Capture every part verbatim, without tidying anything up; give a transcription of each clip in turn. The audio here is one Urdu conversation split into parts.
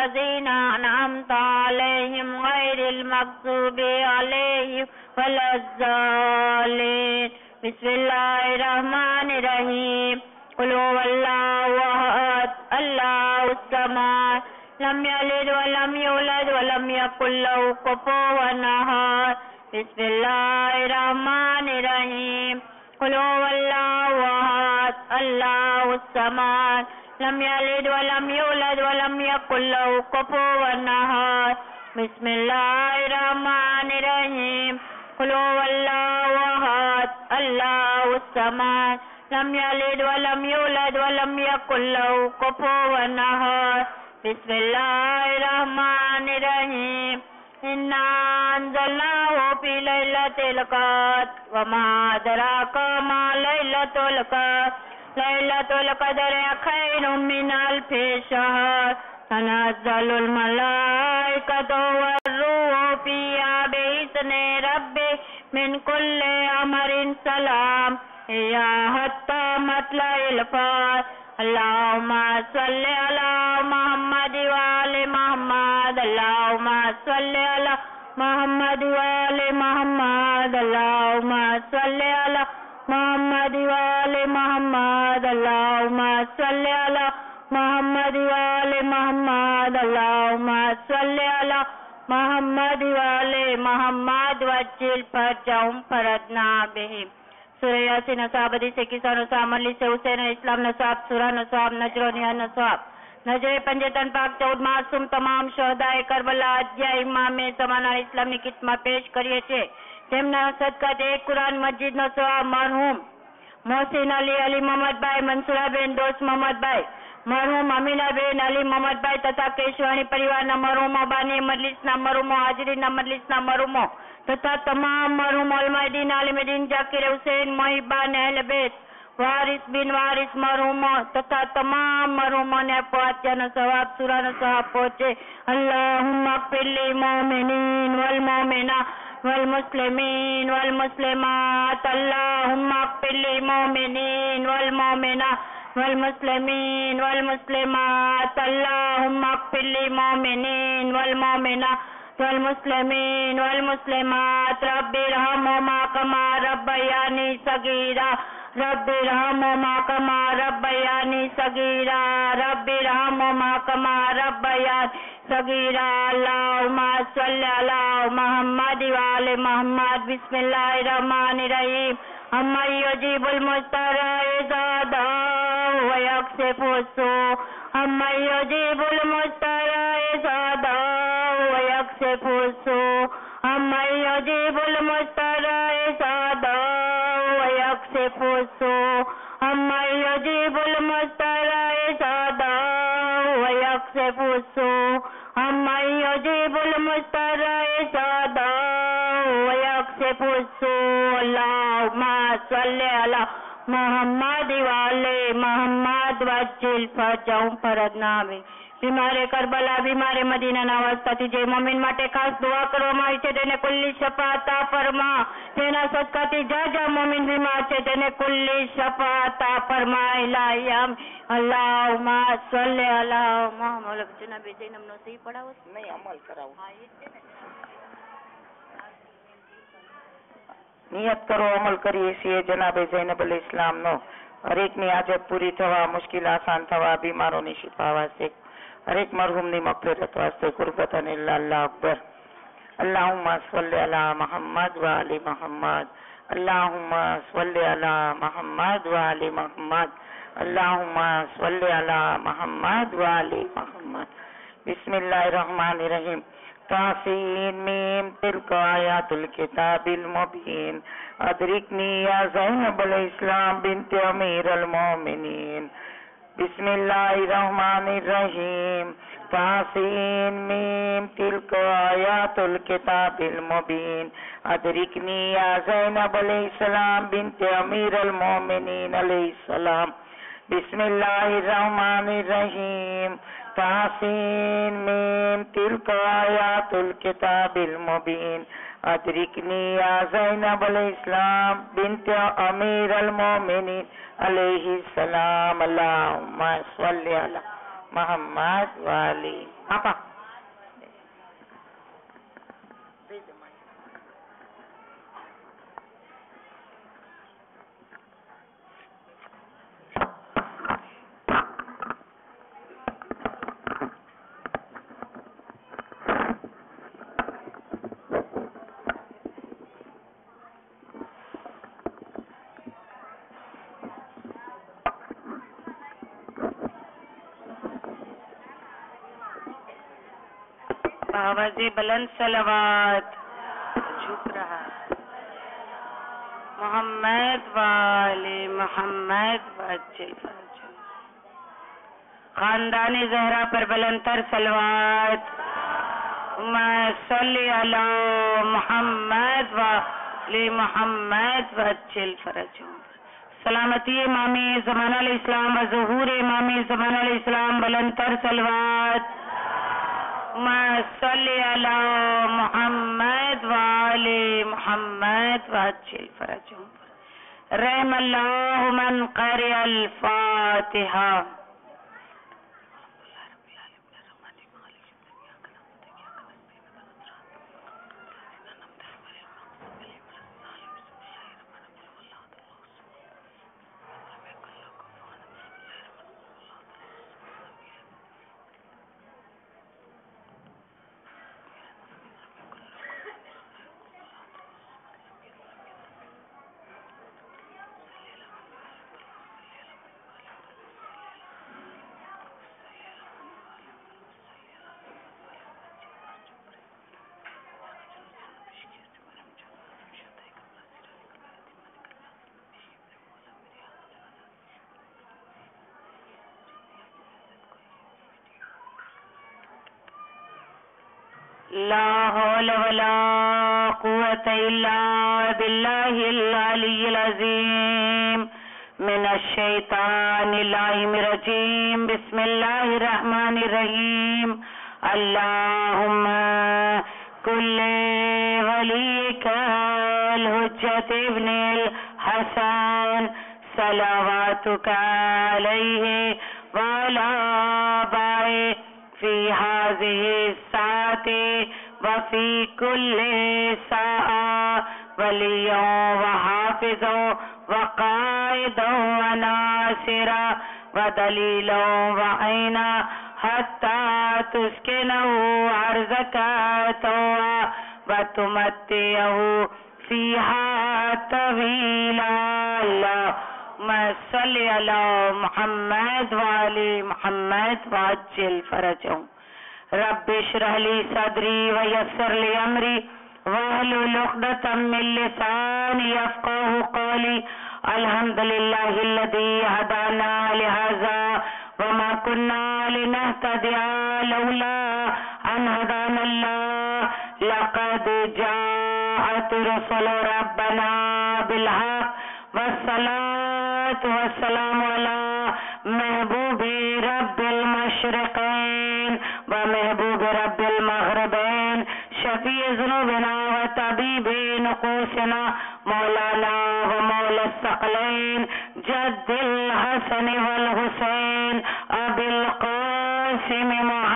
الذين أنعمت عليهم غير المغضوب عليهم ولا الضالين. بسم الله الرحمن الرحيم. قل هو الله أحد الله الصمد لم يلد ولم يولد ولم يكن له كفوا أحد. بسم الله الرحمن الرحيم. قل هو الله أحد الله الصمد لم يلد ولم يولد ولم يكن له كفوا أحد. بسم الله الرحمن الرحيم. قل هو الله أحد الله الصمد لم يلد ولم يولد ولم يكن له كفوا أحد. بسم الله الرحمن الرحيم. إنا أنزلناه في ليلة القدر وما أدراك ما ليلة القدر ليلة القدر خير من ألف شهر. تنزل الملائكة والروح فيها بإذن ربهم من كل أمر سلام هي حتى مطلع الفجر. اللهم صل على محمد وآل محمد. اللهم صل على محمد وآل محمد. اللهم صل على محمد وآل محمد. اللهم صل على محمد وآل محمد. اللهم صل على محمد وآل محمد وجل فرجهم فرجنا بهم. سورہ یاسین نصاب، حدیث کسان نصاب، مجلس حسین اسلام نصاب، سورہ نصاب، نجرونیہ نصاب، نجر پنجتن پاک چود معصوم تمام شہدائے کربلا اجیا امام زمانہ اسلامی خدمت پیش کریے چھے. તેમના સદકાતે એક કુરાન મસ્જિદનો સવાબ મરહૂમ મોહસિન અલી અલી મોહમ્મદભાઈ, મંસુરાબેન દોસ્ત મોહમ્મદભાઈ, મરહૂમ અમીનાબેન અલી મોહમ્મદભાઈ તથા કેશવાણી પરિવારના મરહૂમો, બાની મજલિસના મરહૂમો, હાજરીના મજલિસના મરહૂમો તથા તમામ મરહૂમ અલમદીન આલિમદીન જાકિર હુસૈન મોહિબાન અહેલ બેત વારિસ બિન વારિસ મરહૂમો તથા તમામ મરહૂમોને ફાતિહાનો સવાબ સૂરાનો સવાબ પહોંચે. અલ્લાહુમ્મા અગફિર લિલ મુમિનીન વલ મુમિનાત والمسلمين والمسلمات. اللهم اغفر للمؤمنين والمؤمنات والمسلمين والمسلمات. اللهم اغفر للمؤمنين والمؤمنات والمسلمين والمسلمات. رب ارحمهما كما ربياني صغيرا رب ارحمهما كما ربياني صغيرا رب ارحمهما كما ربياني صغيرا. اللهم صل على محمد وآل محمد. بسم الله الرحمن الرحيم. أمن يجيب المضطر إذا دعاه ويكشف السوء أمن يجيب المضطر إذا دعاه ويكشف السوء أمن يجيب المضطر إذا دعاه ويكشف السوء أمن يجيب المضطر إذا دعاه ويكشف السوء أمن يجيب المضطر إذا دعاه ويكشف السوء. اللهم صل على محمد وآل محمد وجل فرجهم فرجنا بهم. بیمار کربلا، بیمار مدینہ نواسطاتی જે મોમિન માટે ખાસ દુઆ કરવામાં આવી છે તેને કુલ્લી શફાત عطا فرما. તેના સદકાથી જા જા મોમિન બીમાર છે તેને કુલ્લી શફાત عطا فرما. الہی اللہم صلی علی محمد. جناب زینب નો સહી પડાવો નહીં અમલ કરાવો. નિયત કરો અમલ કરીએ છીએ જનાબે ઝૈનબ અલ ઇસ્લામ નો. હરેકની હાજત પૂરી થવા, મુશ્કેલ આસાન થવા, બીમારોની શિફા વાસ્તે, હરેક મરહૂમની મગફિરત વાસ્તે કુરબત અને અલ્લાહ અકબર. અલ્લાહુમ્મા સલ્લી અલા મુહમ્મદ વ આલી મુહમ્મદ. અલ્લાહુમ્મા સલ્લી અલા મુહમ્મદ વ આલી મુહમ્મદ. અલ્લાહુમ્મા સલ્લી અલા મુહમ્મદ વ આલી મુહમ્મદ. બિસ્મિલ્લાહિર રહમાનિર રહીમ. તાસીન મીમ તિલક આયાતુલ કિતાબિલ મુબીન. અદરિકની યા ઝૈનબ અલ ઇસ્લામ બિન્ત અમીર અલ મોમિનીન. बिस्मिल्लाहिर्रहमानिर्रहीम. तासीन मीम तिलक आयातुल किताबिल मुबीन. अदरिकनी या ज़ैनब अलैहिस्सलाम बिन्त अमीरुल मोमिनीन अलैहिस्सलाम. बिस्मिल्लाहिर्रहमानिर्रहीम. तासीन मीम तिलक आयातुल किताबिल मुबीन. अदरिकनी या ज़ैनब अलैहिस्सलाम बिन्त अमीरुल मोमिनीन अलैहिस्सलाम. अल्लाहुम्मा सल्ली अला मुहम्मद व आलि آپا آواز بلند صلوات جھک رہا محمد والے محمد وجل فرج خاندان زہرا پر بلند تر صلوات صلی علی محمد والے محمد وجل فرج سلامتی امام زمان علیہ السلام و ظہور امام زمان علیہ السلام بلند تر صلوات صلی علی محمد وآل محمد وعجل فرجهم رحم اللہ من قرئ الفاتحہ لا حول ولا قوة إلا بالله العلي العظيم من الشيطان اللعين الرجيم بسم الله الرحمن الرحيم اللهم كل وليك الحجة ابن الحسن صلواتك عليه وعلى آبائه في هذه الساعة وفي كل ساعة وليا وحافظا وقائدا وناصرا ودليلا وعينا حتى تسكنه أرضك طوعا وتمتعه فيها طويلا اللهم صل على محمد وعلى محمد وعجل فرجهم رب اشرح لي صدري ويسر لي امري واحلل عقدة من لساني يفقهوا قولي الحمد لله الذي هدانا لهذا وما كنا لنهتدي لولا ان هدانا الله لقد جاءت رسل ربنا بالحق والصلاة والسلام على محبوب رب المشرقين ومحبوب رب المغربين شفيع ذنوبنا وطبيب نقوسنا مولانا ومولى الثقلين جد الحسن والحسين أبي القاسم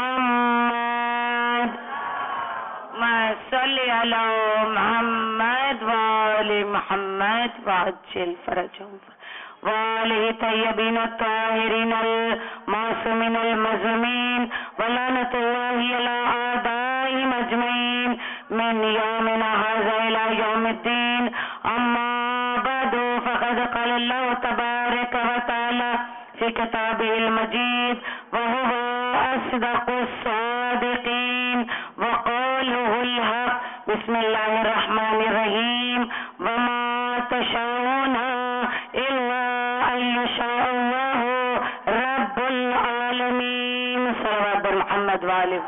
محمد ما صلي على محمد وآل محمد وعجل فرجهم وآله طيبين الطاهرين المعصومين المظلومين ولعنة الله على أعدائهم أجمعين من يومنا هذا إلى يوم الدين أما بعد فقد قال الله تبارك وتعالى في كتابه المجيد وهو أصدق الصادقين وقوله الحق بسم الله الرحمن الرحيم وما تشاءون إلا أن يشاء الله رب العالمين صلوات محمد وآله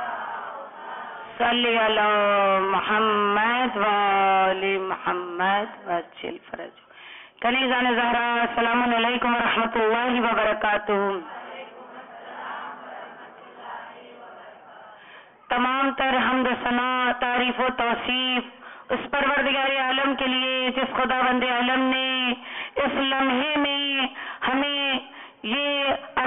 صلی علی محمد وآل محمد وجل فرج کنیزان زہرا السلام علیکم ورحمۃ اللہ وبرکاتہ. تمام تر حمد و ثنا تعریف و توصیف اس پروردگار عالم کے لیے جس خدا بند عالم نے اس لمحے میں ہمیں یہ عطا کی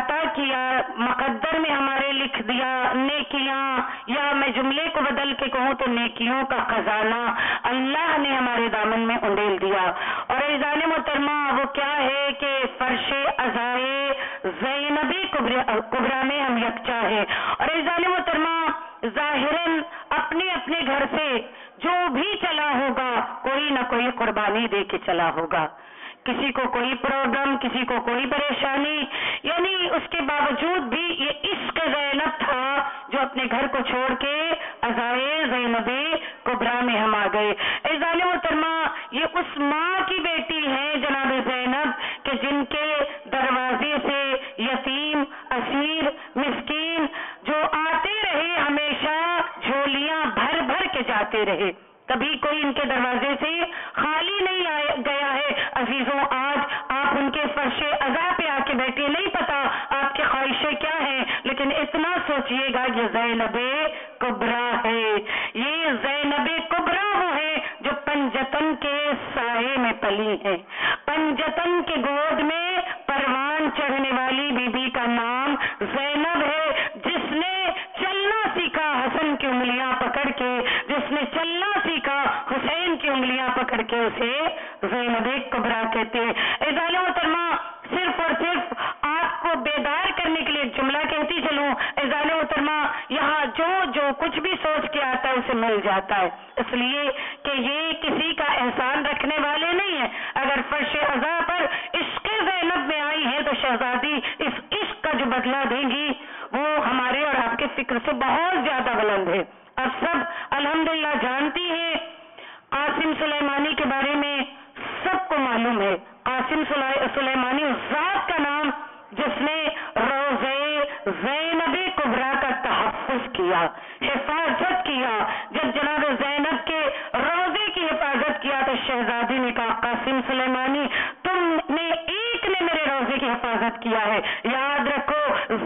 کیا، مقدر میں ہمارے لکھ دیا نیکیاں، یا میں جملے کو بدل کے کہوں تو نیکیوں کا خزانہ اللہ نے ہمارے دامن میں انڈیل دیا۔ اور عزیزان محترمہ وہ کیا ہے کہ فرش عزائے زینب کبریٰ میں ہم یکجا ہے۔ اور عزیزان محترمہ ظاہراً اپنے اپنے گھر سے جو بھی چلا ہوگا کوئی نہ کوئی قربانی دے کے چلا ہوگا، کسی کو کوئی پرابلم، کسی کو کوئی پریشانی، یعنی اس کے باوجود بھی یہ عشق زینب تھا جو اپنے گھر کو چھوڑ کے عزائے زینب کبریٰ میں ہم آ گئے۔ عزیزان محترمہ یہ اس ماں کی بیٹی ہے جناب زینب کہ جن کے دروازے سے یتیم، اسیر، مسکین جو آتے رہے، ہمیشہ جھولیاں بھر بھر کے جاتے رہے، کبھی کوئی ان کے دروازے سے خالی نہیں آیا گیا ہے۔ عزیزوں آج آپ ان کے فرش عزا پہ آ کے بیٹھے، نہیں پتا آپ کی خواہشیں کیا ہیں، لیکن اتنا سوچئے گا یہ زینب کبریٰ ہے، یہ زینب کبریٰ وہ ہے جو پنجتن کے سائے میں پلی ہے، پنجتن کے گود میں پروان چڑھنے والی بی بی کا نام زینب ہے، جس نے چلنا سیکھا حسن کی انگلیاں پکڑ کے، جس نے چلنا سیکھا حسین کی انگلیاں پکڑ کے، اسے زینب کبریٰ کہتے ہیں۔ عزیزان محترمہ صرف اور صرف آپ کو بیدار کرنے کے لیے ایک جملہ کہتی چلوں، عزیزان محترمہ یہاں جو جو کچھ بھی سوچ کے آتا ہے اسے مل جاتا ہے، اس لیے کہ یہ کسی کا احسان رکھنے والے نہیں ہیں۔ اگر فرش عزا پر عشق زینب میں آئی ہیں تو شہزادی اس عشق کا جو بدلہ دیں گی وہ ہمارے اور آپ کے فکر سے بہت زیادہ بلند ہے۔ اب سب الحمدللہ جانتی ہیں قاسم سلیمانی کے بارے میں، سب کو معلوم ہے قاسم سلیمانی اس ذات کا نام جس نے روضے زینب کبریٰ کا تحفظ کیا، حفاظت کیا۔ جب جناب زینب کے روضے کی حفاظت کیا تو شہزادی نے کہا قاسم سلیمانی تم نے ایک نے میرے روضے کی حفاظت کیا ہے، یاد رکھو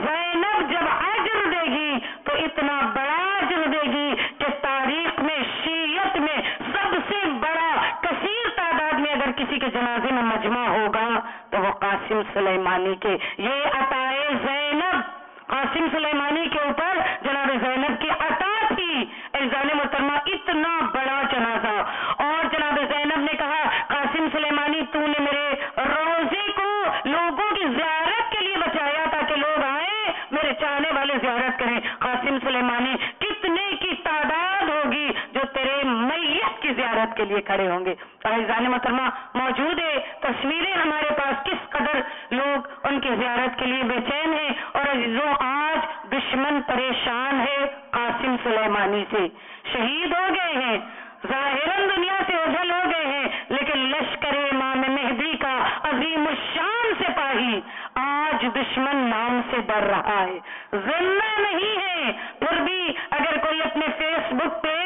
زینب جب اجر دے گی تو اتنا بڑا اجر دے گی کہ تاریخ میں شیعت میں سب سے بڑا کثیر تعداد میں اگر کسی کے جنازے میں مجمع ہوگا تو وہ قاسم سلیمانی کے، یہ عطائے زینب قاسم سلیمانی کے اوپر جناب زینب کی عطا تھی۔ عزیزان محترمہ اتنا بڑا جنازہ، اور جناب زینب نے کہا قاسم سلیمانی تو نے میرے روزے کو لوگوں کی زیارت کے لیے بچایا تاکہ لوگ آئیں میرے چاہنے والے زیارت کریں۔ قاسم سلیمانی کتنے کی تعداد ہوگی جو تیرے میت کی زیارت کے لیے کھڑے ہوں گے۔ عزیزان محترمہ موجود ہے تصویریں ہمارے پاس کس قدر لوگ ان کی زیارت کے لیے بے چین ہیں، اور عزیزوں آج دشمن پریشان ہے قاسم سلیمانی سے، شہید ہو گئے ہیں، ظاہراً دنیا سے اوجھل ہو گئے ہیں، لیکن لشکر امام مہدی کا عظیم الشان سپاہی آج دشمن نام سے ڈر رہا ہے، زندہ نہیں ہے، پھر بھی اگر کوئی اپنے فیس بک پہ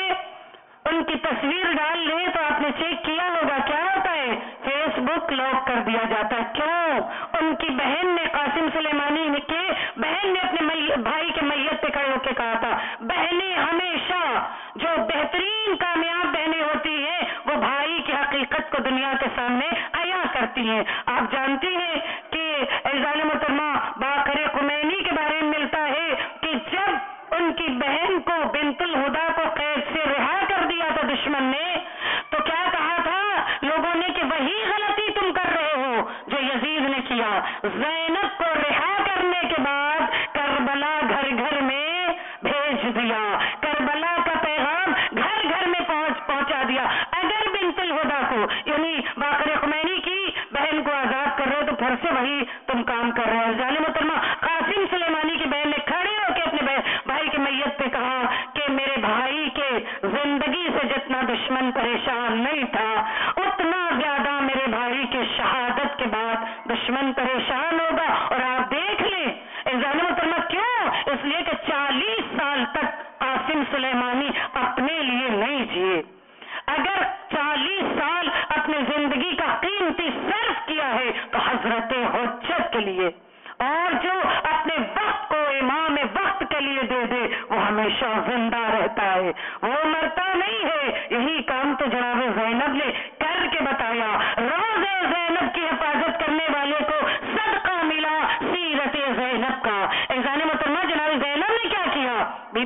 ان کی تصویر ڈال لے تو آپ نے چیک کیا ہوگا کیا ہوتا ہے، فیس بک لاک کر دیا جاتا ہے۔ کیوں؟ ان کی بہن نے قاسم سلیمانی کے بہن نے اپنے بھائی کے میت پہ کھڑے ہو کے کہا تھا، بہنیں ہمیشہ جو بہترین کامیاب بہنیں ہوتی ہیں وہ بھائی کی حقیقت کو دنیا کے سامنے عیاں کرتی ہیں۔ آپ جانتی ہیں کہ عزیزان محترمہ باقر خمینی کے بارے میں ملتا ہے کہ جب ان کی بہن کو بنت الہدا کو قید سے رہا کر دیا تھا دشمن نے، تو کیا کہا تھا لوگوں نے کہ وہی غلطی تم کر رہے ہو جو یزید نے کیا۔ زینب کو رہا کرنے کے بعد کربلا گھر گھر میں بھیج دیا، کربلا کا پیغام گھر گھر میں پہنچ پہنچا دیا۔ اگر بنت الہدا کو یعنی باقر خمینی کی بہن کو آزاد کر رہے ہو تو پھر سے وہی تم کام کر رہے ہو۔ ظالم محترمہ قاسم سلیمانی کی بہن نے کھڑے ہو کے اپنے بھائی کے میت پہ کہا کہ میرے بھائی کے زندگی سے جتنا دشمن پریشان نہیں تھا اتنا زیادہ میرے بھائی کے شہادت کے بعد دشمن پریشان ہوگا۔ اور آپ دیکھ لیں عزیزان محترمہ کیوں؟ اس لیے کہ چالیس سال تک قاسم سلیمانی اپنے لیے نہیں جیے۔ اگر چالیس سال اپنے زندگی کا قیمتی صرف کیا ہے تو حضرت حجت کے لیے، اور جو اپنے وقت کو امام وقت کے لیے دے دے وہ ہمیشہ زندہ رہتا ہے، وہ مرتا نہیں ہے۔ یہی کام تو جناب زینب نے کر کے بتایا۔ روزے زینب کی حفاظت کرنے والے کو صدقہ ملا سیرت زینب کا،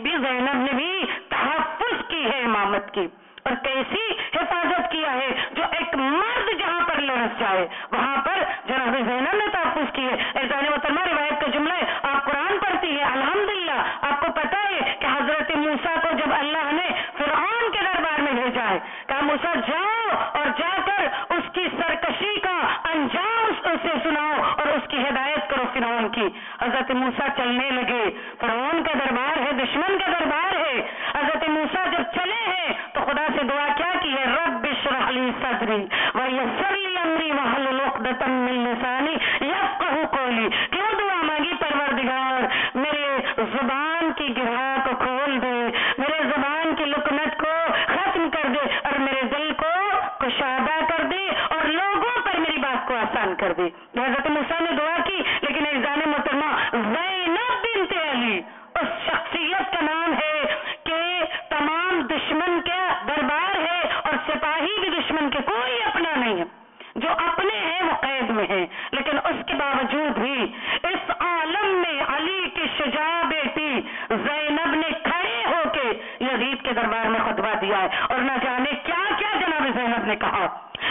بی بی زینب نے بھی تحفظ کی ہے امامت کی، اور کیسی حفاظت کیا ہے، جو ایک مرد جہاں پر لڑس جائے وہاں پر جناب زینب نے تحفظ کی ہے۔ ایزان محترمہ روایت کا جملہ ہے، آپ قرآن پڑھتی ہے الحمدللہ، آپ کو پتا ہے کہ حضرت موسیٰ کو جب اللہ نے فرعون کے دربار میں بھیجا ہے، کہا موسیٰ جاؤ اور جا کر اس کی سرکشی کا انجام اسے سناؤ اور اس کی ہدایت کرو فرعون کی۔ حضرت موسیٰ چلنے لگے، فرعون کا دربار ہے، دشمن کا دربار ہے۔ حضرت موسیٰ جب چلے ہیں تو خدا سے دعا کیا کی ہے، رب اشرح لی صدری ویسر لی امری واحلل عقدۃ من لسانی یفقہوا قولی۔ کیوں دعا مانگی؟ پروردگار میرے زبان کی گرہ کو کھول دے، میرے زبان کی لکنت کو ختم کر دے اور میرے دل کو کشادہ کر دے اور لوگوں پر میری بات کو آسان کر دے۔ حضرت موسیٰ نے دعا کی، لیکن ایزان محترمہ زینب بنت علی اس شخصیت کا نام ہے کہ تمام دشمن کا دربار ہے اور سپاہی بھی دشمن کے کوئی اپنا نہیں ہے، جو اپنے ہیں وہ قید میں ہیں، لیکن اس کے باوجود بھی اس عالم میں علی کی شجاع بیٹی زینب نے کھڑے ہو کے یزید کے دربار میں خطبہ دیا ہے، اور نہ جانے کیا کیا جناب زینب نے کہا۔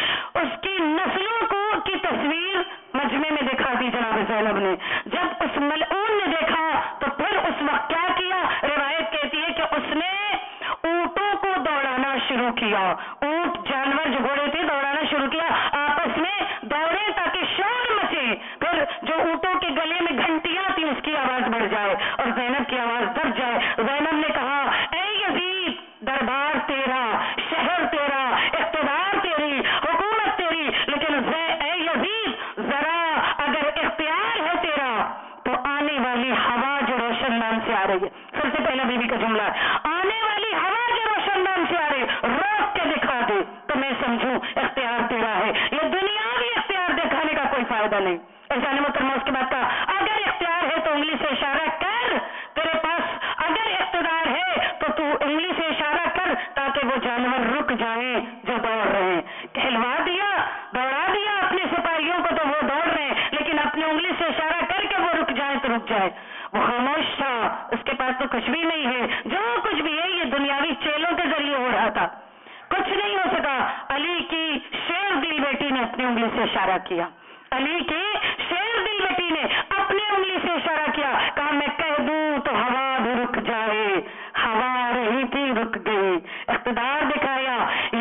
اس کی نسلوں کو کی تصویر مجمع میں دکھا دی جناب زینب نے۔ جب اس ملعون نے دیکھا تو پھر اس وقت کیا کیا؟ روایت کہتی ہے کہ اس نے اونٹوں کو دوڑانا شروع کیا، اونٹ جانور جو گھوڑے تھے دوڑانا شروع کیا، آپس میں دوڑے تاکہ شور مچے، پھر جو اونٹوں کے گلے میں گھنٹیاں تھی اس کی آواز بڑھ جائے اور زینب کی آواز دب جائے۔ زینب نے کہا، اے یزید، دربار تیرا، شہر تیرا، اقتدار تیری، حکومت تیری، لیکن اے یزید ذرا اگر اختیار ہے تیرا تو آنے والی ہوا جو روشن نام سے آ رہی ہے، سب سے پہلا بیوی کا جملہ ہے، آنے والی ہوا جو روشن نام سے آ رہی ہے روک کے دکھا دے تو میں سمجھوں اختیار تیرا ہے۔ یہ دنیاوی اختیار دکھانے کا کوئی فائدہ نہیں۔ ایسا محترمہ اس کے بعد کہا، اگر اختیار ہے تو انگلی سے اشارہ کر، تیرے پاس اگر اقتدار ہے تو تو انگلی سے اشارہ کر تاکہ وہ جانور رک جائیں جو دوڑ رہے ہیں۔ کہلوا دیا، دوڑا دیا اپنے سپاہیوں کو تو وہ دوڑ رہے ہیں، لیکن اپنی انگلی سے اشارہ کر کے وہ رک جائیں تو رک جائے۔ وہ خاموش تھا، اس کے پاس تو کچھ بھی نہیں ہے، جو کچھ بھی ہے یہ دنیاوی چیلوں کے ذریعے ہو رہا تھا، کچھ نہیں ہو سکا۔ علی کی شیر دل بیٹی نے اپنی انگلی سے اشارہ کیا، علی کی شیر دل بیٹی نے اپنی انگلی سے اشارہ کیا، کہا میں کہہ دوں تو ہوا بھی رک جائے، ہوا رہی تھی رک گئی، اقتدار دکھایا۔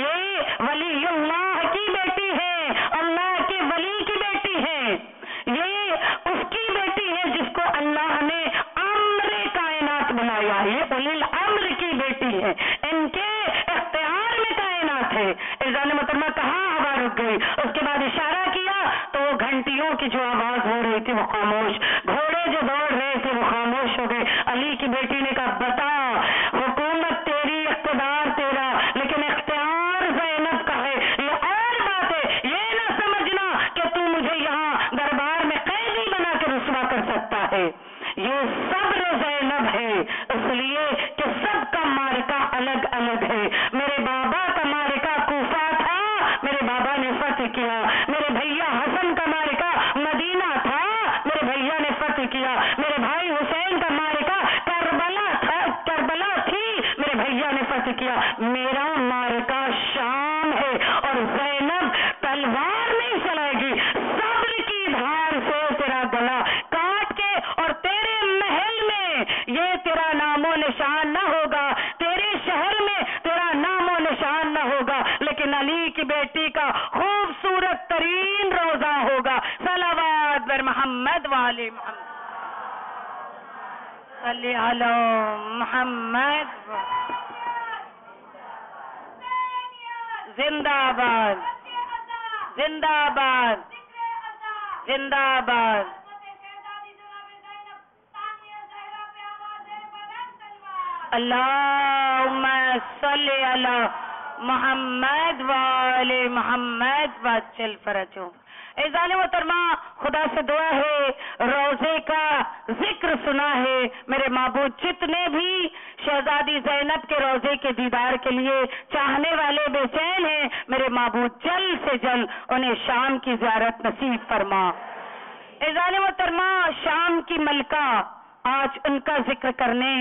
یہ ولی اللہ کی بیٹی ہے، اللہ کے ولی کی بیٹی ہے، یہ اس کی بیٹی ہے جس کو اللہ نے امر کائنات بنایا، یہ اولی الامر کی بیٹی ہے، ان کے اختیار میں کائنات ہے۔ ایزان محترمہ کہاں ہوا رک گئی، اس کے بعد اشارہ کیا تو وہ گھنٹیوں کی جو آواز ہو رہی تھی وہ خاموش، گھوڑے جو دوڑ رہے تھے وہ خاموش ہو گئے۔ علی کی بیٹی نے کہا، بتا حکومت تیری، اقتدار تیرا، لیکن اختیار زینب کا ہے، یہ اور بات ہے، یہ نہ سمجھنا کہ تو مجھے یہاں دربار میں قیدی بنا کے رسوا کر سکتا ہے۔ یہ صبر زینب ہے، اس لیے کہ سب کا مارکا الگ الگ ہے۔ میرے بابا کا مارکا کوفہ تھا، میرے بابا نے فتح کیا، میرے بھیا حسن کا مارکا مدینہ تھا، میرے بھیا نے فتح کیا، میرے بھائی حسین کا مارکا کربلا تھا، کربلا تھی، میرے بھیا نے فتح کیا، میرا مارکا شام ہے، اور زینب تلوار نہیں چلائے گی، صبر کی دھار سے تیرا گلا کاٹ کے اور تیرے محل میں یہ تیرا نام و نشان نہ ہوگا، تیرے شہر میں تیرا نام و نشان نہ ہوگا، لیکن علی کی بیٹی کا خوبصورت ترین روزہ ہوگا۔ صلوات بر محمد والے محمد، صلی علی محمد، زندہ باد، زندہ باد، زندہ باد۔ اللہم صلی علی محمد وآل محمد وجل فرجہم۔ ایزان محترمہ خدا سے دعا ہے، روزے کا ذکر سنا ہے میرے معبود، جتنے بھی شہزادی زینب کے روزے کے دیدار کے لیے چاہنے والے بے چین ہیں، میرے معبود جلد سے جلد انہیں شام کی زیارت نصیب فرما۔ ایزان محترمہ شام کی ملکہ، آج ان کا ذکر کرنے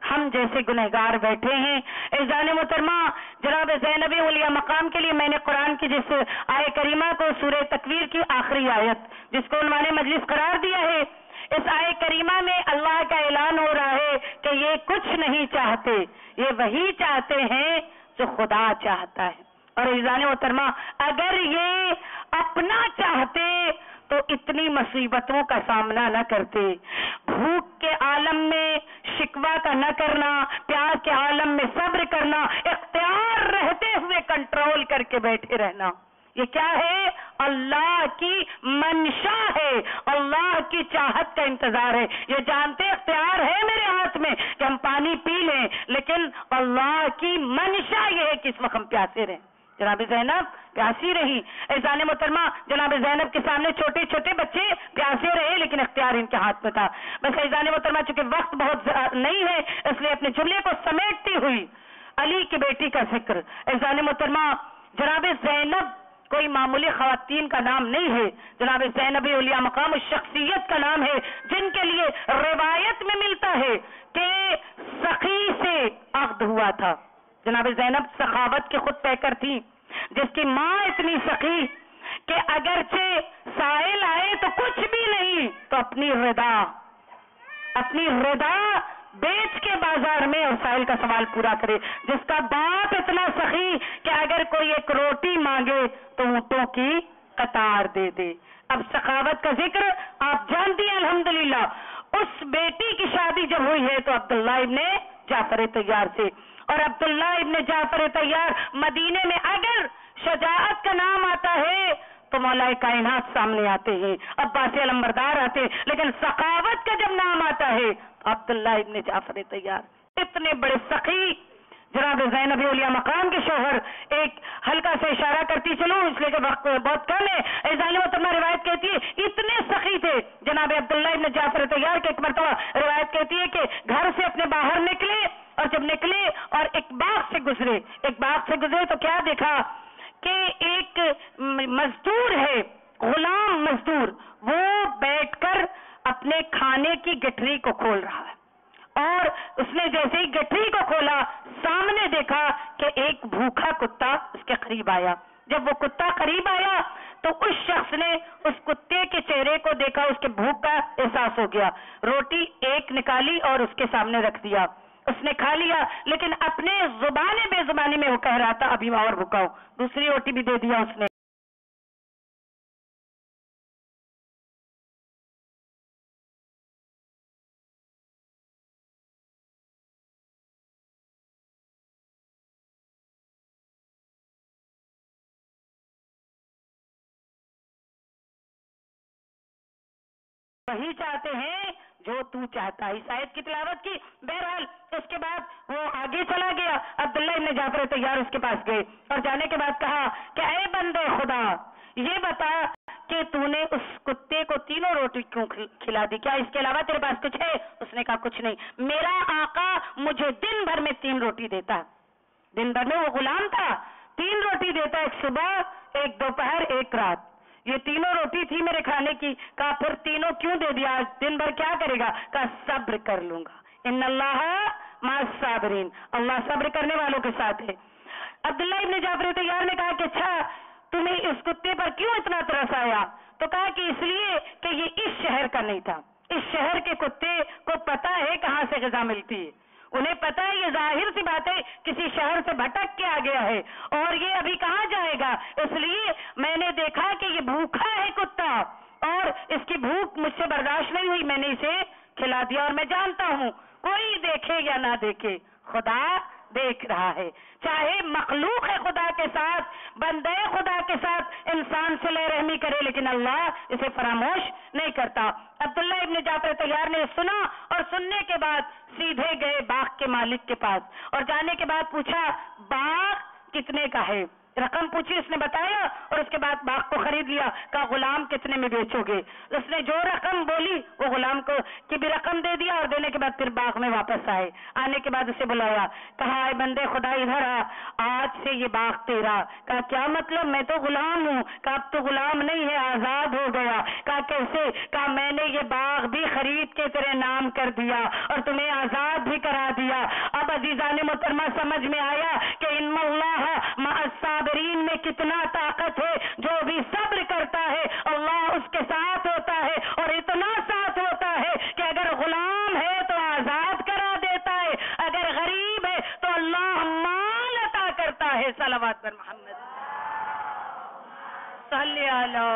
ہم جیسے گنہگار بیٹھے ہیں. عزیزان محترمہ، جناب زینب اولیاء مقام کے لیے میں نے قرآن کی جس آیہ کریمہ کو سورہ تکویر کی آخری آیت جس کو عنوان مجلس قرار دیا ہے، اس آیہ کریمہ میں اللہ کا اعلان ہو رہا ہے کہ یہ کچھ نہیں چاہتے، یہ وہی چاہتے ہیں جو خدا چاہتا ہے. اور عزیزان محترمہ، اگر یہ اپنا چاہتے تو اتنی مصیبتوں کا سامنا نہ کرتے. بھوک کے عالم میں شکوہ کا نہ کرنا، پیاس کے عالم میں صبر کرنا، اختیار رہتے ہوئے کنٹرول کر کے بیٹھے رہنا، یہ کیا ہے؟ اللہ کی منشا ہے، اللہ کی چاہت کا انتظار ہے. یہ جانتے اختیار ہے میرے ہاتھ میں کہ ہم پانی پی لیں، لیکن اللہ کی منشا یہ ہے کہ اس وقت ہم پیاسے رہیں. جناب زینب پیاسی رہی. عزیزان محترمہ، جناب زینب کے سامنے چھوٹے چھوٹے بچے پیاسے رہے لیکن اختیار ان کے ہاتھ میں تھا. بس عزیزان محترمہ، چونکہ وقت بہت نہیں ہے اس لیے اپنے جملے کو سمیٹتی ہوئی علی کی بیٹی کا ذکر. عزیزان محترمہ، جناب زینب کوئی معمولی خواتین کا نام نہیں ہے. جناب زینب اولیاء مقام اس شخصیت کا نام ہے جن کے لیے روایت میں ملتا ہے کہ سخی سے عقد ہوا تھا. جناب زینب سخاوت کے خود پیکر تھی، جس کی ماں اتنی سخی کہ اگرچہ سائل آئے تو کچھ بھی نہیں تو اپنی رضا اپنی رضا بیچ کے بازار میں اور سائل کا سوال پورا کرے. جس کا باپ اتنا سخی کہ اگر کوئی ایک روٹی مانگے تو اونٹوں کی قطار دے دے. اب سخاوت کا ذکر آپ جانتی ہیں الحمدللہ. اس بیٹی کی شادی جب ہوئی ہے تو عبداللہ ابن جعفر طیار سے، اور عبداللہ ابن جعفر طیار مدینے میں اگر شجاعت کا نام آتا ہے تو مولا کائنات سامنے آتے ہیں، عباس علمبردار آتے ہیں، لیکن سخاوت کا جب نام آتا ہے تو عبداللہ ابن جعفر طیار اتنے بڑے سخی. جناب زینب اولیاء مقام کے شوہر، ایک ہلکا سے اشارہ کرتی چلوں اس لیے کہ وقت بہت کم ہے. عزیزان محترمہ، روایت کہتی ہے اتنے سخی تھے جناب عبداللہ ابن جعفر طیار کے. ایک مرتبہ روایت کہتی ہے کہ گھر سے اپنے باہر نکلے اور جب نکلے اور ایک باغ سے گزرے ایک باغ سے گزرے تو کیا دیکھا کہ ایک مزدور ہے، غلام مزدور، وہ بیٹھ کر اپنے کھانے کی گٹھری کو کھول رہا ہے. اور اس نے جیسے ہی گٹھری کو کھولا سامنے دیکھا کہ ایک بھوکا کتا اس کے قریب آیا. جب وہ کتا قریب آیا تو اس شخص نے اس کتے کے چہرے کو دیکھا، اس کے بھوک کا احساس ہو گیا. روٹی ایک نکالی اور اس کے سامنے رکھ دیا. اس نے کھا لیا، لیکن اپنے زبان بے زبانی میں وہ کہہ رہا تھا ابھی اور بھوکا ہوں. دوسری روٹی بھی دے دیا اس نے. وہی چاہتے ہیں جو تو چاہتا ہے. اس آیت کی تلاوت کی. بہرحال اس کے بعد وہ آگے چلا گیا. عبداللہ ابن جعفر طیار اس کے پاس گئے اور جانے کے بعد کہا کہ اے بندے خدا، یہ بتا کہ تو نے اس کتے کو تینوں روٹی کیوں کھلا دی؟ کیا اس کے علاوہ تیرے پاس کچھ ہے؟ اس نے کہا کچھ نہیں. میرا آقا مجھے دن بھر میں تین روٹی دیتا. دن بھر میں وہ غلام تھا، تین روٹی دیتا، ایک صبح، ایک دوپہر، ایک رات. یہ تینوں روٹی تھی میرے کھانے کی. کہا پھر تینوں کیوں دے دیا؟ دن بھر کیا کرے گا؟ کہا صبر کر لوں گا. ان اللہ مع الصابرین، اللہ صبر کرنے والوں کے ساتھ ہے. عبداللہ ابن جعفر طیار نے کہا کہ اچھا تمہیں اس کتے پر کیوں اتنا ترس آیا؟ تو کہا کہ اس لیے کہ یہ اس شہر کا نہیں تھا. اس شہر کے کتے کو پتا ہے کہاں سے غذا ملتی ہے، انہیں پتا ہے یہ ظاہر سی بات ہے کسی شہر سے بھٹک کے آ گیا ہے اور یہ ابھی کہاں جائے گا. اس لیے میں نے دیکھا کہ یہ بھوکا ہے کتا اور اس کی بھوک مجھ سے برداشت نہیں ہوئی، میں نے اسے کھلا دیا. اور میں جانتا ہوں کوئی دیکھے یا نہ دیکھے خدا دیکھ رہا ہے. چاہے مخلوق ہے خدا کے ساتھ، بندے خدا کے ساتھ انسان سے لے رحمی کرے، لیکن اللہ اسے فراموش نہیں کرتا. عبداللہ ابن جعفر طیار نے سنا اور سننے کے بعد سیدھے گئے باغ کے مالک کے پاس اور جانے کے بعد پوچھا باغ کتنے کا ہے؟ رقم پوچھی، اس نے بتایا اور اس کے بعد باغ کو خرید لیا. کہا غلام کتنے میں بیچو گے؟ اس نے جو رقم بولی وہ غلام کو کی بھی رقم دے دیا اور دینے کے بعد پھر باغ میں واپس آئے. آنے کے بعد اسے بلایا، کہا اے بندے خدا ادھر آ، آج سے یہ باغ تیرا. کہا کیا مطلب؟ میں تو غلام ہوں. کہا اب تو غلام نہیں ہے، آزاد ہو گیا. کہا کیسے؟ کہا میں نے یہ باغ بھی خرید کے تیرے نام کر دیا اور تمہیں آزاد بھی کرا دیا. اب عزیزان محترمہ سمجھ میں آیا کہ ان اللہ مع الصابرین میں کتنا طاقت ہے. جو بھی صبر کرتا ہے اللہ اس کے ساتھ ہوتا ہے، اور اتنا ساتھ ہوتا ہے کہ اگر غلام ہے تو آزاد کرا دیتا ہے، اگر غریب ہے تو اللہ مال عطا کرتا ہے. صلوات پر محمد صلی علی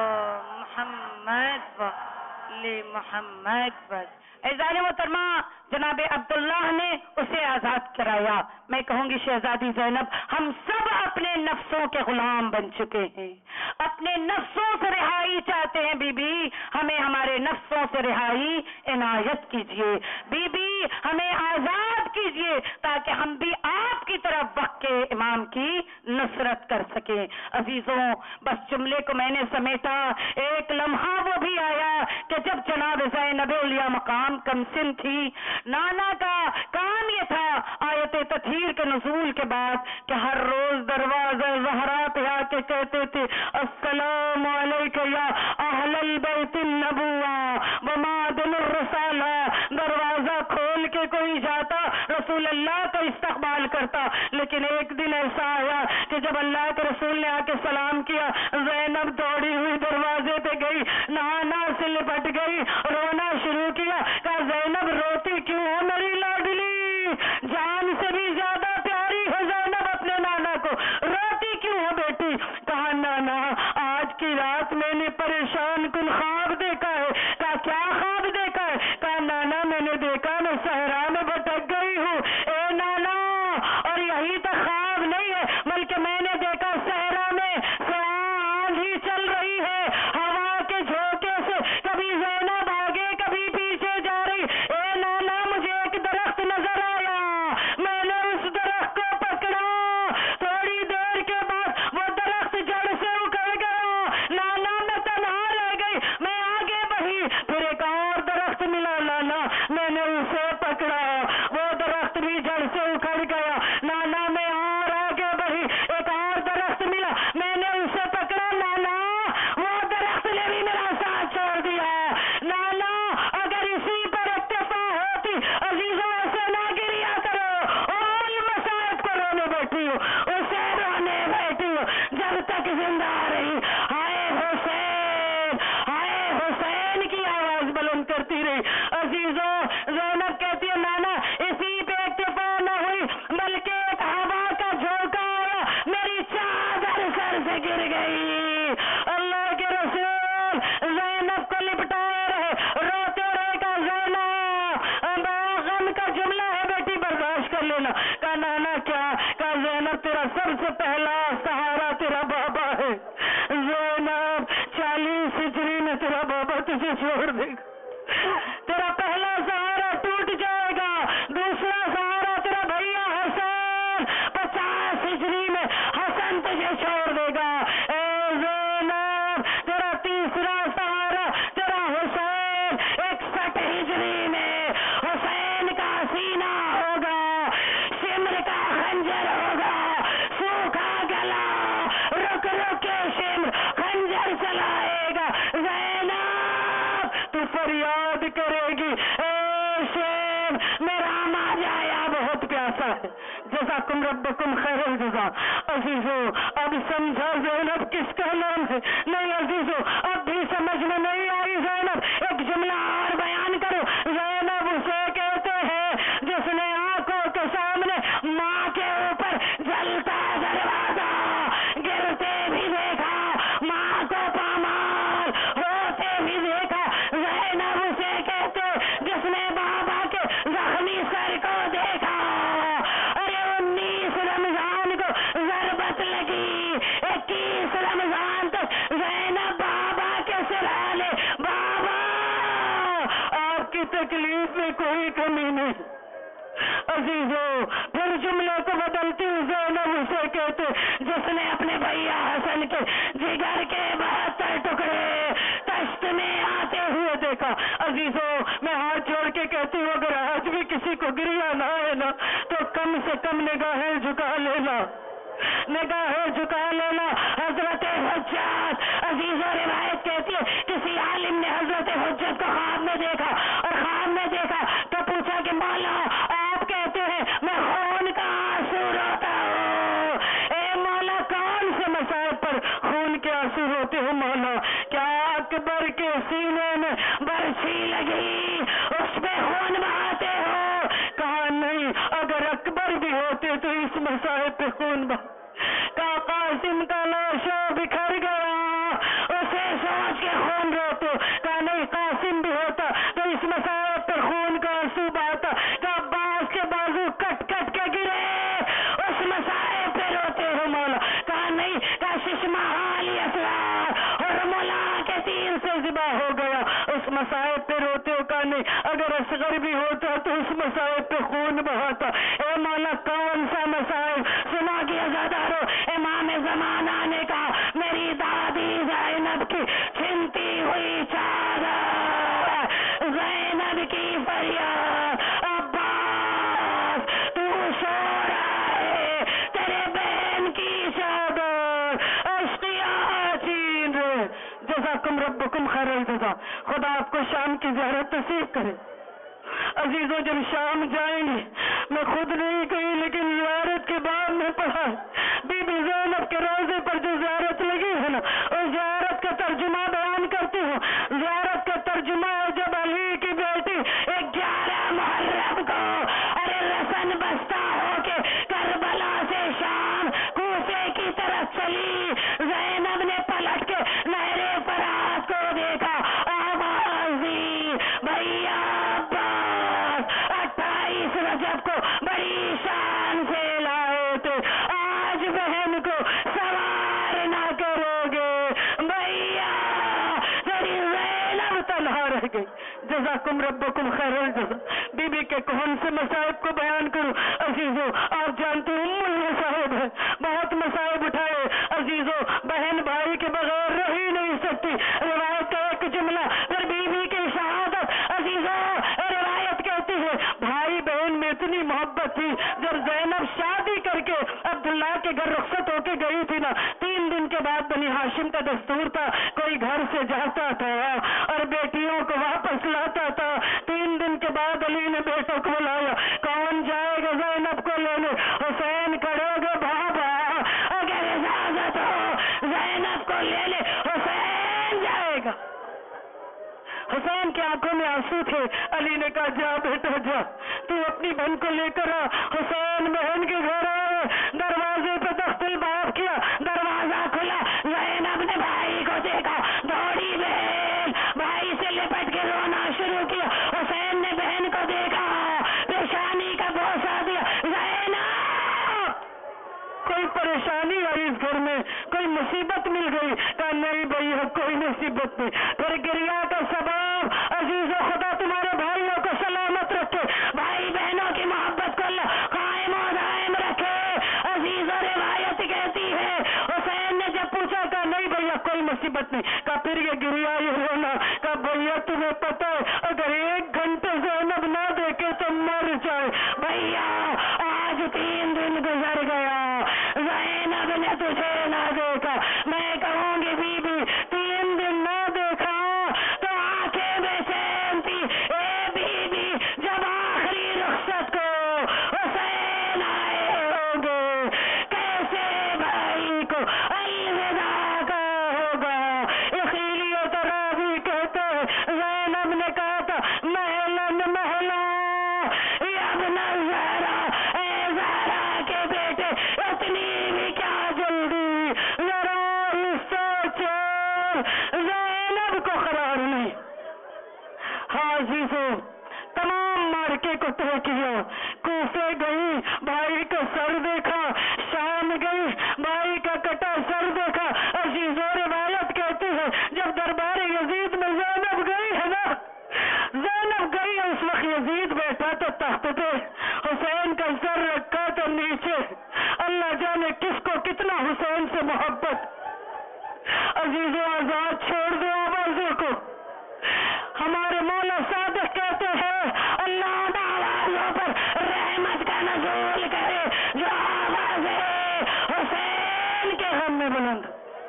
محمد وعلی محمد. بس اعزاز محترمہ جناب عبداللہ نے اسے آزاد کرایا. میں کہوں گی شہزادی زینب، ہم سب اپنے نفسوں کے غلام بن چکے ہیں، اپنے نفسوں سے رہائی چاہتے ہیں. بی بی ہمیں ہمارے نفسوں سے رہائی عنایت کیجیے، بی بی ہمیں آزاد کیجیے تاکہ ہم بھی آپ کی طرف وقت کے امام کی نصرت کر سکیں. عزیزوں بس جملے کو میں نے سمیٹا. ایک لمحہ وہ بھی آیا کہ جب جناب زینب الیاء مقام کمسن تھی، نانا کا کام یہ تھا آیت تطہیر کے نزول کے بعد کہ ہر روز دروازہ زہرا پہ آ کے کہتے تھے السلام علیکہ یا اہل البیت النبوہ ومعدن الرسالہ. دروازہ کھول کے کوئی جاتا رسول اللہ کا استقبال کرتا. لیکن ایک دن ایسا آیا کہ جب اللہ کے رسول نے آ کے سلام کیا، زینب دوڑی ہوئی دروازے پہ گئی، نانا سے لپٹ گئی، رونا شروع کیا. کہا زینب روتی کیوں ہو میری لاڈلی؟ جان سے بھی زیادہ پیاری ہے زینب اپنے نانا کو، روتی کیوں ہو بیٹی؟ کہا نانا آج کی رات میں نے پریشان کن خواب دیکھا ہے. کہا کیا خواب دیکھا ہے؟ کہا نانا میں نے دیکھا میں صحرا میں بھٹک گئی ہوں. اے نانا اور یہی تک خواب نہیں ہے بلکہ میں نے دیکھا صحرا میں آندھی چل رہی ہے، ہوا کے جھونکے سے کبھی زینب آگے کبھی پیچھے جا رہی. اے نانا مجھے ایک درخت نظر آیا، میں نے اس درخت کو پکڑا، تھوڑی دیر کے بعد وہ درخت جڑ سے اکھڑ گیا. نانا میں تنہا رہ گئی، میں آگے بڑھی، پھر ایک اور درخت ملا. نانا میں نے اسے پکڑا، وہ درخت بھی جڑ سے اکھڑ گیا. نانا میں اور آگے بڑھی، ایک اور درخت ملا، میں نے اسے پکڑا. نانا وہ درخت نے بھی میرا ساتھ چھوڑ دیا. نانا اگر اسی پر اکتفا ہوتی، عزیزوں ایسے نہ گریا کرو، اول مسائب کو رونے بیٹھی ہو، اسے رونے بیٹھی ہو جب تک زندہ رہی. ہائے حسین، ہائے حسین کی آواز بلند کرتی رہی. عزیزوں زینب کہتی ہے نانا اسی پہ اکتفا نہ ہوئی بلکہ ایک ہوا کا جھونکا آیا، میری چادر سر سے گر گئی. اللہ کے رسول زینب کو لپٹائے رہے، روتے رہے. کا زینب غم کا جملہ ہے بیٹی برداشت کر لینا. کہا نانا کیا؟ کہا زینب تیرا سب سے پہلا سہارا تیرا بابا ہے. زینب چالیس ہجری میں تیرا بابا تجھے چھوڑ دے گا، تیرا پہلا سہارا ٹوٹ جائے گا. دوسرا سہارا تیرا بھیا حسن پچاس ہجری میں حسن تجھے چھوڑ دے گا. اے زینب تیرا تیسرا سہارا تیرا حسین اکسٹھ ہجری میں حسین کا سینہ ہوگا، شمر کا خنجر ہوگا، سوکھا گلا رک رک کے شمر خنجر چلائے گا. زینب تو فریاد کرے گی اے شیم میرا ماں جایا بہت پیاسا ہے. جزاکم ربکم خیر الجزا. عزیزو اب سمجھا زینب کس کا نام ہے؟ نہیں عزیزو اب بھی سمجھ میں نہیں آئی. زینب ایک جملہ اور بیان کرو. زینب اسے کہتے ہیں جس نے آنکھوں کے سامنے ماں کے اوپر جلتا دروازہ گرتے بھی دیکھا، ماں کو پامال ہوتے بھی دیکھا. زینب اسے کہتے جس نے بابا کے زخمی سر کو دیکھا. ارے انیس رمضان کو ضربت لگی، اکیس رمضان تک زینب بابا کے سرالے. بابا آپ کی تکلیف میں کوئی کمی نہیں. عزیزو پھر جملے کو بدلتی زینب اسے کہتے گے جس نے اپنے بھیا حسن کے جگر کے بہتر ٹکڑے تشت میں آتے ہوئے دیکھا۔ عزیزوں میں ہاتھ جوڑ کے کہتی ہوں اگر آج بھی کسی کو گریا نہ ہے نا تو کم سے کم نگاہیں جھکا لینا، نگاہیں جھکا لینا۔ حضرت حجت، عزیزوں روایت کہتی ہے کسی عالم نے حضرت حجت کو خواب میں دیکھا، اور خواب میں دیکھا تو پوچھا کہ مولا آپ کہتے ہیں میں خون کا آنسو روتا ہوں، اے مولا کون سے مصائب پر خون کے آنسو روتے ہو مولا؟ کیا اکبر کے سینے میں برچھی لگی اس پہ خون بہاتے ہو؟ کہا نہیں، اگر اکبر بھی ہوتے تو اس مصائب پہ خون بہا۔ کہا قاسم کا لاشا بکھر گیا اسے سوچ کے خون روتے، کہا نہیں، قاسم بھی ہوتا تو اس مصائب پہ خون کا آنسو بہاتا۔ کہا عباس کے بازو کٹ کٹ کے گرے اس مصائب پہ روتے ہو مولا؟ کہا نہیں، کہا ششمہ حالی اسرار حرملا کے تیر سے ذبح ہو گیا اس مصائب پہ روتے ہو؟ کہا نہیں، اگر اصغر بھی ہوتا تو اس مصائب پہ خون بہاتا۔ اے مولا کون سا مصائب؟ سنا کہ ازادارو امام زمانہ نے کہا میری دادی زینب کی چھنتی ہوئی چادر، زینب کی فریاد، عباس تو سو رہا ہے، تیرے بہن کی چادر اشقیاء چین رہے۔ جزاکم ربکم خیر الجزا، خدا آپ کو شام کی زیارت نصیب کرے۔ عزیزوں جب شام جائیں گے، میں خود نہیں کہی لیکن زیارت کے بعد میں پڑھا بی بی زینب کے روزے پر جو زیارت لگی ہے نا، اس زیارت کا ترجمہ بیان کرتی ہوں۔ زیارت کا ترجمہ جب علی کی بیٹی گیارہ محرم کو ارے رسن بستہ ہو کے کربلا سے شام کوفے کی طرف چلی، زینب نے پلٹ کے نہر فرات کو دیکھا، آواز دی بھیا اٹھائیس رجب کو بڑی شان سے لائے تھے، آج بہن کو سوار نہ کرو گے بھیا، تیری زینب تنہا رہ گئی۔ جزاکم ربکم خیر الجزا۔ بی بی کے کون سے مصائب کو بیان کروں؟ عزیزوں آپ جانتے ہیں ام المصائب ہے، بہت مصائب اٹھائے۔ عزیزوں بہن بھائی کے بغیر رہ ہی نہیں سکتی، روایت کا ایک جملہ، پھر بی بی کی شہادت۔ عزیزوں روایت کہتی ہے بھائی بہن میں اتنی محبت تھی، جب زینب شادی کر کے عبداللہ کے گھر رخصت ہو کے گئی تھی نا، تین دن کے بعد بنی ہاشم کا دستور تھا کوئی گھر سے جاتا تھا اور بیٹیوں کو واپس لاتا تھا۔ تین دن کے بعد علی نے بیٹوں کو بلایا، کون جائے گا زینب کو لینے؟ حسین کھڑے گے، بابا اگر اجازت ہو زینب کو لے لے، حسین جائے گا۔ حسین کی آنکھوں میں آنسو تھے، علی نے کہا جا بیٹا جا، تو اپنی بہن کو لے کر آ۔ حسین بہن کے گھر آئے، دروازے پہ دست الباب کیا، دروازہ کھلا، زینب نے بھائی کو دیکھا، دوڑی بہن بھائی سے لپٹ کے رونا شروع کیا۔ حسین نے بہن کو دیکھا، پیشانی کا بوسہ دیا، زینب کوئی پریشانی آئی اس گھر میں، کوئی مصیبت مل گئی؟ کہا نہیں بھیا کوئی مصیبت نہیں۔ پھر گریا کا سبب عزیزو خدا تمہارے بھائیوں کو سلامت رکھے، بھائی بہنوں کی محبت کو اللہ قائم و دائم رکھے۔ عزیزو روایت کہتی ہے حسین نے جب پوچھا کہا نہیں بھیا کوئی مصیبت نہیں، کہا پھر یہ گریا یہ رونا، کہا بھیا تمہیں پتہ ہے اگر ایک گھنٹے زینب نہ دیکھے تو مر جائے۔ بھیا آج تین دن گزر گیا، زینب نے تجھے نہ دیکھا، میں کہوں گی بی بی تین دن نہ دیکھا تو آنکھیں بے چین تھی۔ اے بی بی جب آخری رخصت کو حسین آئے ہوں گے، کیسے بھائی کو الوداع کا ہوگا؟ اخیلی و تراوی کہتے ہیں زینب نے کہا تھا محلن محلا ابن زہرا، اے زہرا کے بیٹے اتنی بھی کیا جلدی، ذرا اس سے چل، زینب کو قرار نہیں۔ ہاں عزیزو تمام مارکے کو طے کیا، کوفے گئی بھائی کا سر دیکھا، شام گئی بھائی کا کٹا سر دیکھا۔ عزیزو روایت کہتی ہے جب دربار یزید میں زینب گئی ہے نا، زینب گئی اس وقت یزید بیٹھا تو تخت پہ، حسین کا سر رکھا تو نیچے، اللہ جانے کس کو کتنا محبت. عزیزوں آزاد چھوڑ دو آوازوں کو. ہمارے مولا صادق کہتے ہیں اللہ ان آوازوں پر رحمت کا نزول کرے جو آوازیں حسین کے غم میں بلند.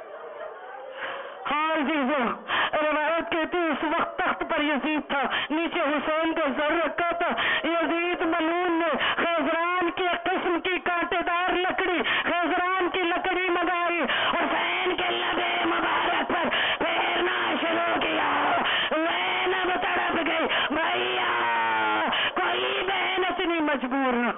ہاں عزیزوں روایت کہتی اس وقت تخت پر یزید تھا, نیچے حسین کا سر رکھا تھا. یزید ملعون نے خیزران کی قسم کی کانٹے دار لکڑی خیزران کی لکڑی منگائی, حسین کے لبے مبارک پر پھیرنا شروع کیا. زینب تڑپ گئی, بھیا کوئی بہن اتنی مجبور نہ.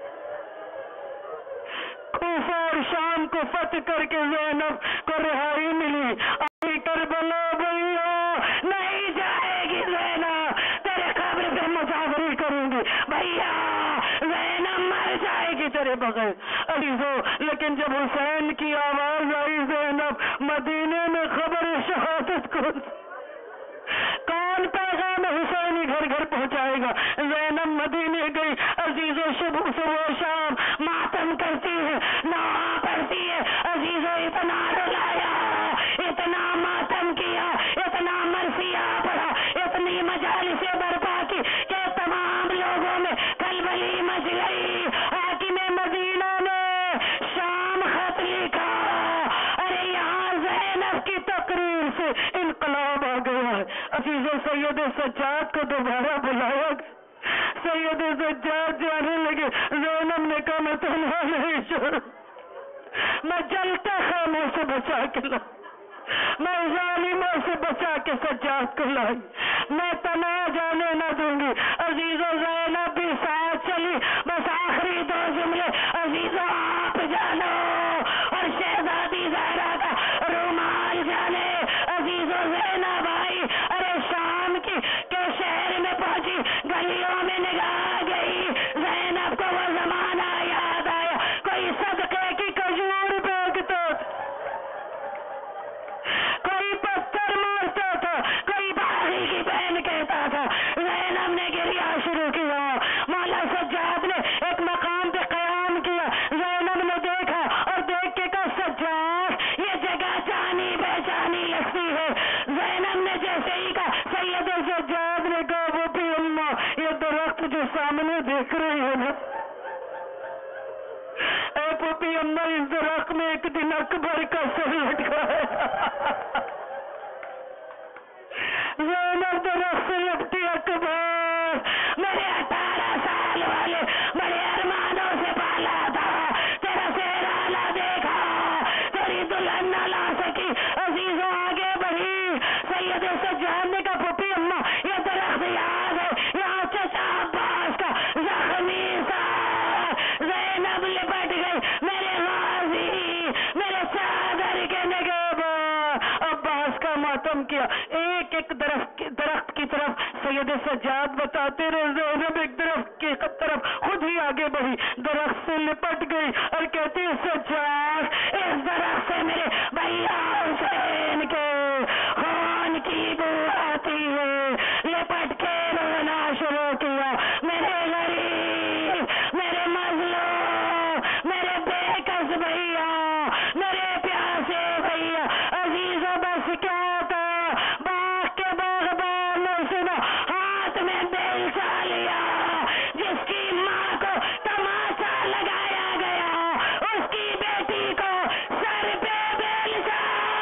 کوفہ اور شام کو فتح کر کے زینب کو رہائی ملی. ابھی کربلا بھیا نہیں جائے گی زینب, تیرے قبر پہ مسافری کروں گی بھیا, زینب مر جائے گی تیرے بغیر. عزیزو لیکن جب حسین کی آواز آئی زینب مدینے میں خبر شہادت کو کون پیغام حسینی گھر گھر پہنچائے گا. زینب مدینے گئی. عزیزو صبح صبح شام ماتم کرتی ہے, نعا پڑھتی ہے. عزیزو اتنا رلایا, اتنا ماتم کیا, اتنا مرثیہ پڑھا, اتنی مجالسیں برپا کی کہ تمام لوگوں میں کلبلی مچ گئی. حاکم مدینہ نے شام خط لکھا, ارے یہاں زینب کی تقریر سے انقلاب آ گیا ہے. عزیزو سید سجاد کو دوبارہ بلایا گیا. سید سجاد جانے لگے. زینب نے کہا میں تنہا نہیں چھوڑ, میں جلتے خیموں سے بچا کے لا, میں ظالموں سے بچا کے سجاد کو لائی, میں تنہا جانے نہ دوں گی. عزیزو زینب بھی ساتھ چلی. بس آخری دو جملے عزیزو آپ جانو اور شہزادی زہرا کا رومال جانے. عزیزو زینب آئی, ارے شام کی کے شہر میں پہنچی, گلیوں میں نگاہ گئی. زینب کو وہ زمانہ یاد آیا, کوئی صدقے کی کھجور بیچتا تھا, کوئی پتھر مارتا تھا, کوئی باغی کی بہن کہتا تھا. زینب نے گریا شروع کیا. مولا سجاد نے ایک مقام پہ قیام کیا. زینب نے دیکھا اور دیکھ کے کہا سجاد یہ جگہ جانی بےجانی لگتی ہے. زینب نے جیسے ہی کہا سید سجاد نے کہا وہ بھی اللہ یہ درخت جو سامنے دیکھ رہی ہے نا, اے پوپی اماں اس درخت میں ایک دن اکبر کا سر لٹکا ہے. زینب درخت سے لپٹی, اکبر میرے اٹھارہ سال والے بڑے ارمانوں سے پالا تھا, تیرا سہرالا دیکھا, تیری دلہن نہ لا سکی. عزیزوں آگے بڑھی. سید سجاد نے کہا پوپی اماں یہ درخت یاد ہے, یہاں چچا عباس کا زخمی سا. زینب لپٹ گئی, میرے غازی میرے چادر کے نگہبان. عباس کا ماتم کیا. ایک ایک درخت درخت کی طرف سید سجاد بتاتے رہے. زینب ایک درخت کی طرف خود ہی آگے بڑھی, درخت سے لپٹ گئی اور کہتی سجاد اس درخت سے میرے بھیا حسین کے خون کی بو آتی ہے. لپٹ کے رونا شروع کیا. میرے غریب, میرے مظلوم, میرے بے کس بھیا, میرے پیاسے بھیا. عزیزوں بس کیا تھا, باغ کے باغبان نے سنا ہاتھ میں بیلچا لیا. جس کی ماں کو تماشا لگایا گیا اس کی بیٹی کو سر پہ بیلچا.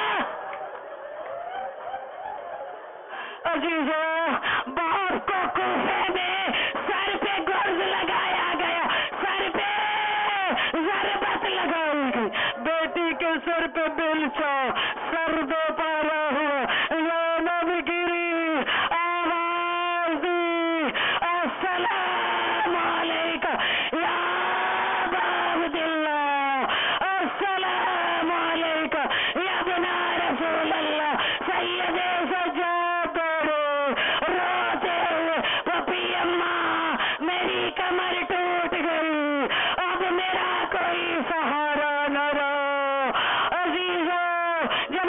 عزیزوں باپ کو کوفے میں سر پہ گرز لگایا گیا, سر پہ ضربت لگائی گئی. بیٹی کے سر پہ بیلچا, سر دو پارا ہوا. زینب گری, آواز دی السلام علیکم یا ابا عبداللہ, السلام علیکم یا بنا رسول اللہ. سید سجاد دوڑے روتے ہوئے, پپی اماں میری کمر ٹوٹ گئی, اب میرا کوئی سہارا نہ رہا. عزیزوں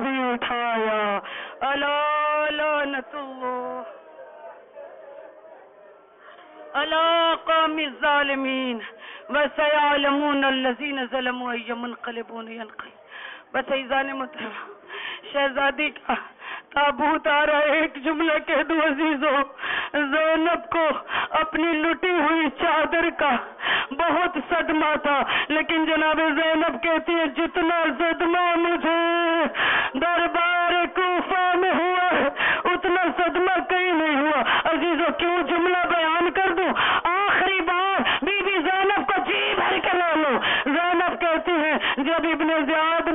بھی اٹھایا. الا لعنت اللہ الا قوم الظالمین وسيعلمون الذين ظلموا أي منقلب ينقلب. بس ایزان محترم شہزادی کا تابوت آ رہا ہے. ایک جملہ کہہ دو عزیزوں، زینب کو اپنی لٹی ہوئی چادر کا بہت صدمہ تھا، لیکن جناب زینب کہتی ہے جتنا صدمہ مجھے دربار کوفہ میں ہوا ہے اتنا صدمہ کہیں نہیں ہوا. عزیزوں کیوں جملہ بیان کر دوں، آخری بار بی بی زینب کو جی بھر کے لے لو. زینب کہتی ہے جب ابن زیاد